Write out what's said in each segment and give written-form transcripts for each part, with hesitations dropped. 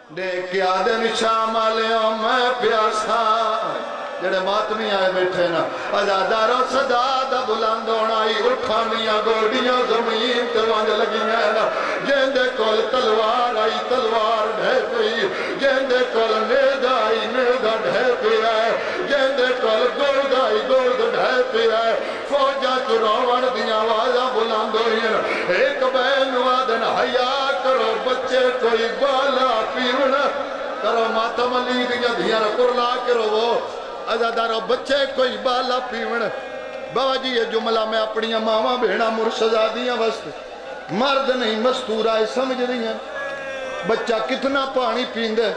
دیکھ کے آدن شام آلیوں میں پیاسا جڑے ماتمی آئے بیٹھے نا ازادارو صدا دا بلند ہونائی اٹھانیاں گوڑیاں زمین تے وانج لگیاں نا جیندے کول تلوار آئی تلوار ڈھے پئی جیندے کول نیزہ آئی نیزہ ڈھے پئی ہے جیندے کول گرد آئی گرد ڈھے پئی ہے فوجہ چراوڑ دیاں آوازاں بلند ہوئیں ایک بین وادن حیا کرو بچے کوئی بالا پیونا کرو ماتم علی دیاں دیاں کرلا کرو وہ ازادارو بچے کوئی بالا پیون بابا جی یہ جملہ میں اپنی ماما بھیڑا مرشدادیاں وسط مرد نہیں مستورہ سمجھ رہی ہیں بچہ کتنا پانی پیندے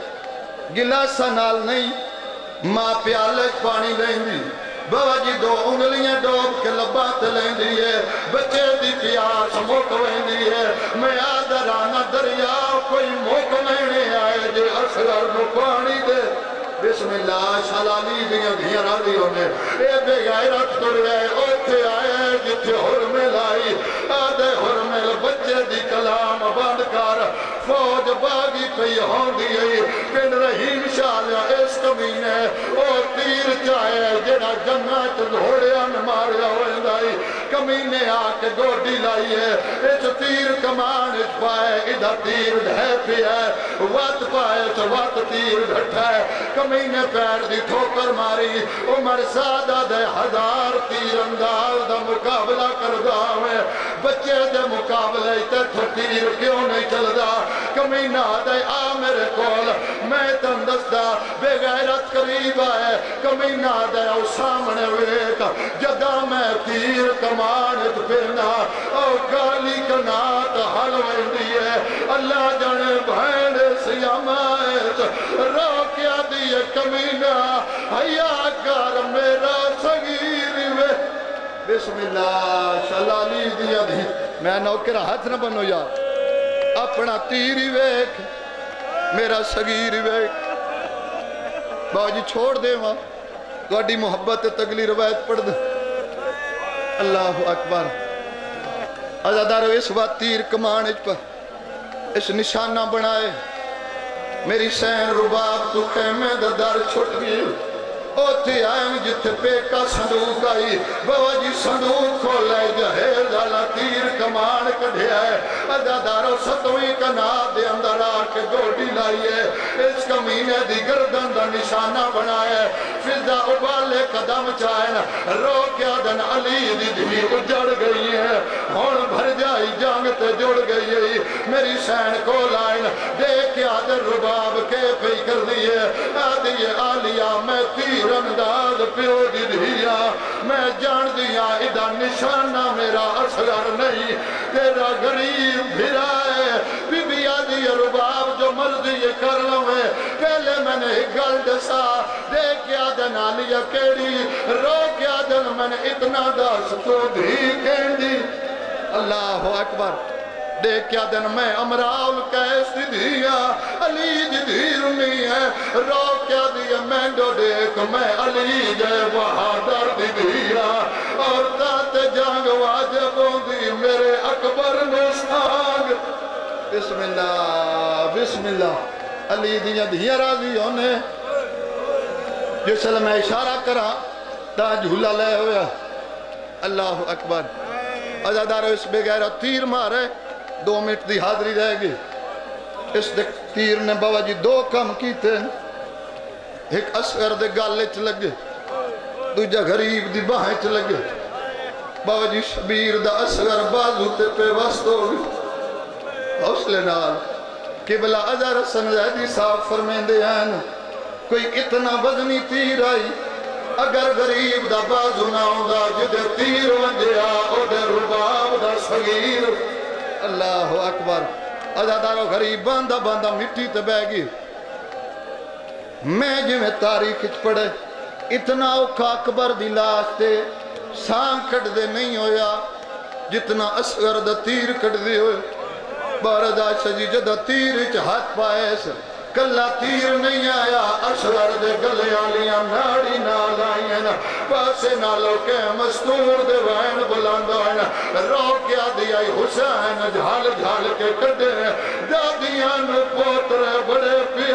گلاسہ نال نہیں ماں پیالے پانی لیں دی بابا جی دو انگلیاں ڈوب کے لبات لیں دیئے بچے دی پیاس موک لیں دیئے میں آدھرانا دریا کوئی موک لینے آئے جے اصغر نو پانی دے بسم اللہ شلالی دیاں دیاں راضیوں نے اے بے غیرت تر گئے اوٹھے آئے جتھے حرمے لائی آدھے حرمے بچے دی کلام بند کر فوج باغی پہ ہون دیئی پن رحیم شالیہ اس کمینے او تیر چاہے جڑا جنت گھوڑیاں ماریا ہوئے دائی کمینے آکے گوڑی لائی ہے اس تیر کمان اس پائے ادھا تیر ڈھے پی ہے وات پائے تو وات تیر ڈھٹا ہے کمینے پیر دی ٹھوکر ماری عمر سادہ دے ہزار تیر انداز دا مقابلہ کردہ ہوئے بچے دے مقابلے تے تھو تیر کیوں نہیں چل دا کمینہ دے آ میرے کول میں تندستہ بے غیرت قریب آئے کمینہ دے او سامنے ویک جدا میں تیر کمانت پھرنا او گالی کنات حلویں دیئے اللہ جانے بھین سیامائت روکیا دیئے کمینہ حیاء کر میرا صغیر وے بسم اللہ شلالی دیا دی میں نوکرہ ہاتھ نہ بنو یا اپنا تیری ویک میرا صغیر ویک بابا جی چھوڑ دے وہاں تو اڈی محبت تگلی روایت پڑھ دے اللہ اکبر ازادارو اس وقت تیر کمانج پر اس نشانہ بنائے میری سین رباب تو خیمے در چھٹ گئی اوٹھی آئیں جتھے پیکا صندوق آئی بابا جی صندوق کھولے جہیر جالا تیر کمان کڑھے آئے ازادارو ستویں کناب دے اندر آکے گوڑی لائیے اس کمینے دی گردن دا نشانہ بنائے فضا ابالے قدم چاہیں رو کیا دن علی دی دھی اجڑ گئی ہے ہون بھر جائی جانگ تے جڑ گئی ہے میری سین کو لائن دیکھیا دن رباب کے پی کر دیئے آدھیے آلیا میں تیر انداز پیو دی دھیا میں جان دیا ادھا نشانہ میرا اصغر نہیں تیرا غریب بھرائے بی بی آدھی رباب جو مرضی کر لوے پہلے میں نے گل دسا دیکھیا دن آلیا کیڑی روکیا دن میں نے اتنا داس تو دھی کہندی اللہ اکبر دیکھیا دن میں امراؤل کیسی دیا علی دی دیر نہیں ہے روکیا دیا میں ڈو دیکھ میں علی جے بہادر دی دیا اور تات جانگ واجبوں دی میرے اکبر نسانگ بسم اللہ علی دیا دیا راضی ہونے جس لئے میں اشارہ کرا تا جھولا لے ہویا اللہ اکبر ازادارو اس بغیر تیر مارے 2 منٹ دی حاضری رہ گئی اس تیر نے بابا جی 2 کم کیتے ایک اصغر دے گالے چ لگے دوجہ غریب دی باہیں چ لگے بابا جی شبیر دا اصغر بازو تے پہ وسط ہو گئی حوصلے نال قبلہ ازار حسن زیدی صاحب فرمین دے ہیں کوئی اتنا وزنی تیر آئی اگر غریب دا بازو نہ ہوگا جدے تیر ونجیا او دے رباب دا صغیر اللہ اکبر ازادارو غریب باندھا باندھا مٹی تے بہ گئی میں جی میں تاریخ پڑھے اتنا اوکھا اکبر دی لاش تے سان کٹ دے نہیں ہویا جتنا اصغر دا تیر کٹ دے ہوئے باردا شجی جدہ تیر اچ ہاتھ پائے سے کلا تیر نہیں آیا اصغر دے گلے آلیاں ناڑی نال آئین پاسے نالو کے مستور دے وین بلند آئین روکیا دیا حسین جھال جھال کے کڑے دادیاں پوترے بڑے پی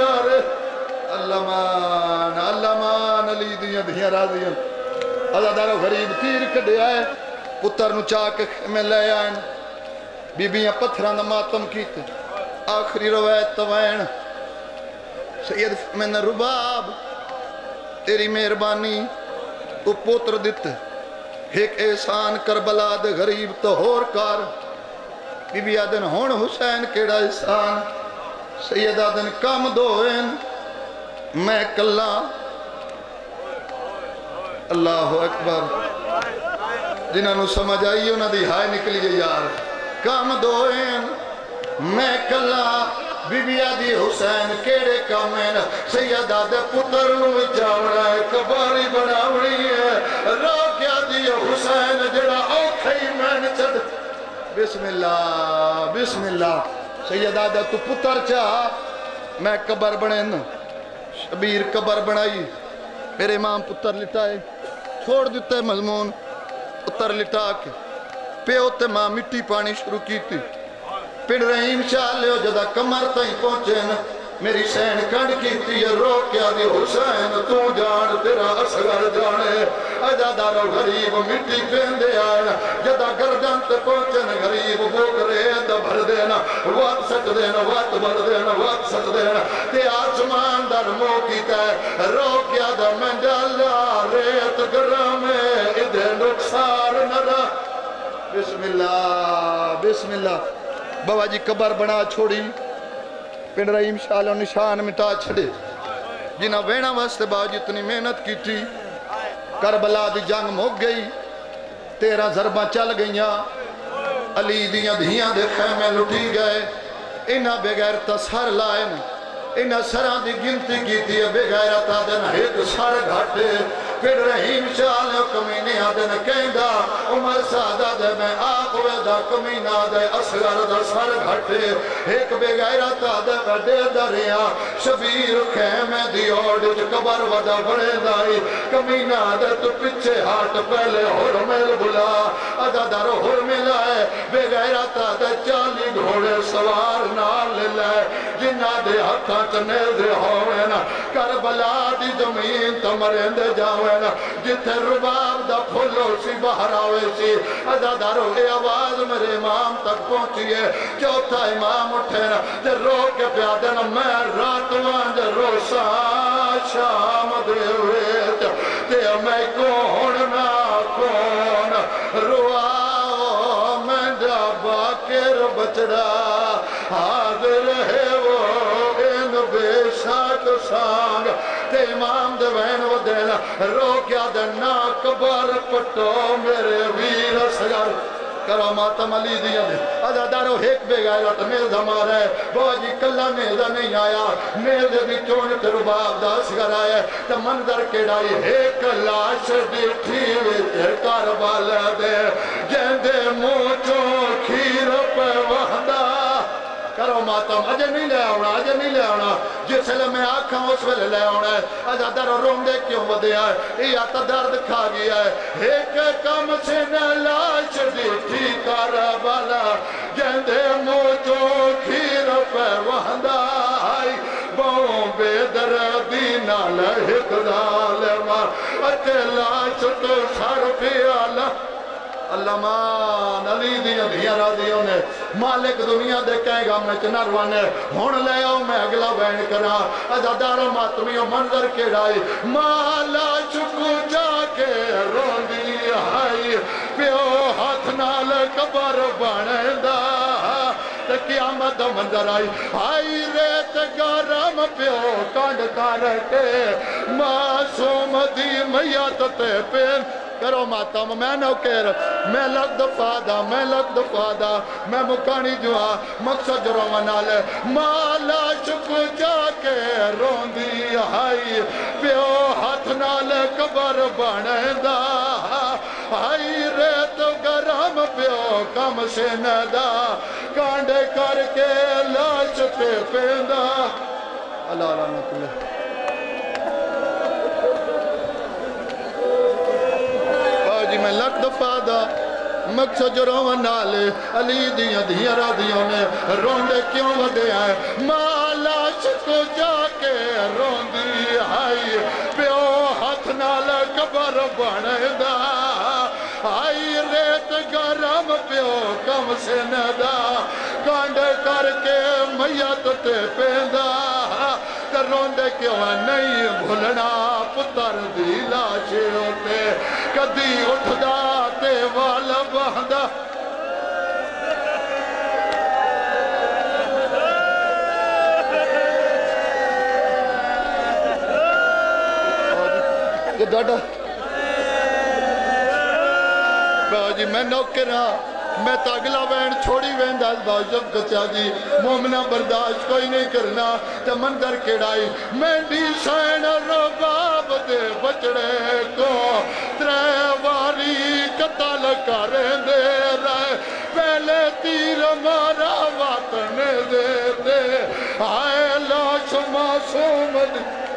ازادارو غریب تیر کڈیا ہے پتر نو چاک میں لے آئین بیبیاں پتھران دا ماتم کیتے آخری روایت توین سید من رباب تیری مہربانی تو پوتر دیتے ایک احسان کربلا دے غریب تو ہور کار بی بی آدن ہون حسین کیڑا احسان سید آدن کام دوئن میں کلا اللہ اکبر جنہاں نو سمجھ آئی انہاں دی ہائے نکلی یار کام دوئن میں کلا بی بی آدھی حسین کیڑے کامین سیدہ دے پتر نو جاوڑا ہے کباری بناوڑی ہے رو کیا دی حسین جڑا اوکھئی میں چڑھ بسم اللہ سیدہ دے تو پتر چاہ میں قبر بنین شبیر قبر بنائی میرے امام پتر لٹائے چھوڑ دیتے مضمون پتر لٹا کے پیو تے ماں مٹی پانی شروع کی تھی پڑ رحیم شاہ لے جدا کمر تائیں پہنچے نا میری سین کنڈ کی تھی رو کیا دی حسین تو جان تیرا اصغر جانے اجادارو غریب مٹی پیندے آئے جدا گردن تے پہنچے نا غریب بوک ریت بھر دینا وات سٹ دینا وات بھر دینا وات سٹ دینا تے آسمان در مو کیتا ہے رو کیا دا میں ڈالا ریت گرامے ادھے نقصار نرا بسم اللہ بابا جی قبر بنا چھوڑی پنڈ رحیم شاہ نشان مٹا چھڑے جنہ وینا واسطے با جتنی محنت کی تھی کربلا دی جنگ موک گئی 13 ضرباں چل گئیاں علی دیاں دھیاں دے خیمے لٹی گئے انہاں بغیر تسہر لائن انہاں سران دی گنتی کی تھی بغیر تادن ایک سر گھٹے پھر رحیم شاہ لے کمینی آدن کہندہ عمر سادہ دے میں آپ ویدہ کمینہ دے اصغر دے سر گھٹے ایک بغیرت آدھے وڈے دریا شبیر خیمے دی اوڑ قبر وڈا بڑے دائی کمینہ دے تو پچھے ہاتھ پہلے حرمیل بلا ادھا در حرمیل آئے بغیرت آدھے 40 گھوڑے سوار نال لے جنہ دے ہتھاں چنے دے ہوئے نا کربلا دی زمین تمرین دے جاوے جتے رباب دا پھولو سی باہر آوے سی ازادارو اے آواز میرے امام تک پہنچی ہے چوتھا امام اٹھے نا جے رو کے پیادے نا میں راتوان جے روسا شام دے ویچ تے میں کون نا کون رواؤ میں جا باکر بچڑا حاضر ہے وہ ان بے شاک سانگ تے امام دے وین و دینا رو کیا دینا کبر پٹو میرے ویر سگر کرو ماتم علی دیا دے ازادارو ایک بے گئے تو میز ہمارا ہے بوجی کلہ میزہ نہیں آیا میز بھی چون تے رباب دا سگر آیا تو منظر کے ڈائی ایک لاش دیٹھی ویچے کاربال دے جیندے موچوں کھیر پہ وحدہ کرو ماتم اجے نہیں لے آونا جس لئے میں آکھاں اس ویلے لے آونا ہے ازادر روم دے کیوں ودیا ہے یا تا درد کھا گیا ہے ایک کم سے نہ لاش دیٹھی کاربالا جیندے موچوں کھیر پہ وحدہ آئی باؤں بے دردی نہ لہک ظالمان اتے لاش تو سر پہ آلہ اللہ مان علی دیاں دھیاں راضیوں نے مالک دنیا دے کہے گا میں چنروانے ہون لے آؤ میں اگلا بین کرا ازاداروں ماتمیوں منظر کے ڈائی مالا چکو جا کے روندی آئی پیو ہاتھ نال قبر بڑھندا تے قیامت منظر آئی ریت گرم پیو کانڈ کر کے معصوم دی میت تے پین کرو ماتم میں نوکر میں لگ دفادہ میں مکانی جوا مقصد روانہ لے مالا شکو جا کے روندی آئی پیو ہاتھ نال قبر بڑھندا آئی ریت گرم پیو کم سے ندا کانڈے کر کے لاش پہ پیندہ اللہ رحمت اللہ میں لگ دفعہ دا مقصد جو روان نالے علی دیاں دھیاں رادیوں نے روندے کیوں ودے آئے مالا شکو جا کے روندی آئی پیو ہاتھ نال टबर बनदा आई रेत गरम प्यो कम से नदा कांड करके मैयत ते पेंदा ते रोंदे क्यों नहीं भुलना पुत्र दी लाश ते कदी उठदा ते वाल बहदा डाडा बाजी मैं नौकरा मैं तो अगला वैन छोड़ी वेंदा बाजब कचा जी मोमना बर्दाश्त कोई नहीं करना ते मंदर केड़ाई मेंढी सैन रबाब दे बचड़े को त्रै वारी कतल करेंदे रहे पहले तीर मारा वतन दे आए लाश मासूम